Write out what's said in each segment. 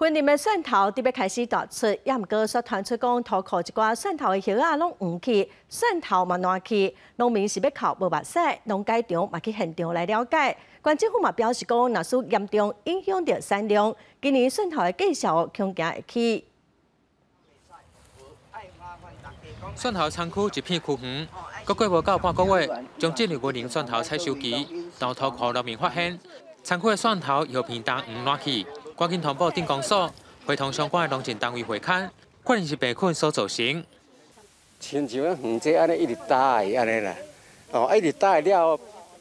婚林的蒜头伫要开始大出，也毋过却传出讲土库一寡蒜头的叶仔拢黄去，蒜头嘛烂去，农民是要靠无目屎，农改场嘛去现场来了解。县政府嘛表示讲，若是严重影响到产量，今年蒜头的计销恐惊会起。 蒜头仓库一片枯黄，搁过无到半个月，将进入婚林蒜头采收期，当土库农民发现仓库的蒜头叶片重黄烂去。 赶紧通报镇公所，会同相关的农政单位会勘，确认是病菌所造成。 亲像啊黄这安尼一直打的安尼啦，一直打了，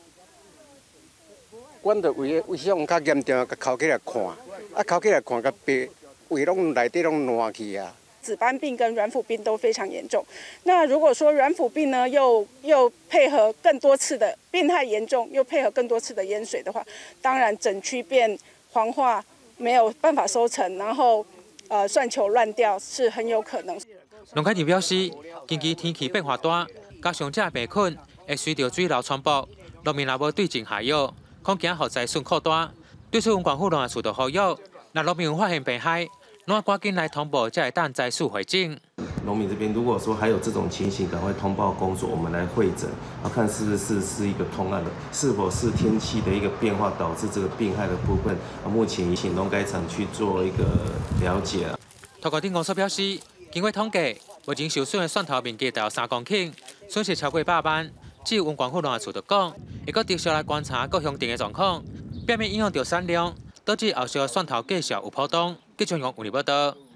阮着为上较严重，甲扣起来看，扣起来看，甲病胃拢内底拢烂去啊。 紫斑病跟软腐病都非常严重。那如果说软腐病呢，又配合更多次的病态严重，又配合更多次的淹水的话，当然整区变黄化。 没有办法收成，然后蒜球乱掉是很有可能。 农改场表示，近期天气变化大，加上这病菌会随着水流传播，农民若无对症下药，恐惊后灾损扩大。对此，文管府农业处就呼吁，若农民有发现病害，拢要赶紧来通报，才会当再次回诊。 农民这边如果说还有这种情形，赶快通报公所，我们来会诊，看是不是一个同案的，是否是天气的一个变化导致这个病害的部分。目前请农改场去做一个了解。 土库镇公所表示，经过统计，目前受损的蒜头面积达3公顷，损失超过100万。至于文管府农业处就讲，会搁持续来观察各乡镇的状况，避免影响到产量，导致后续蒜头计销有波动。记者用有报道。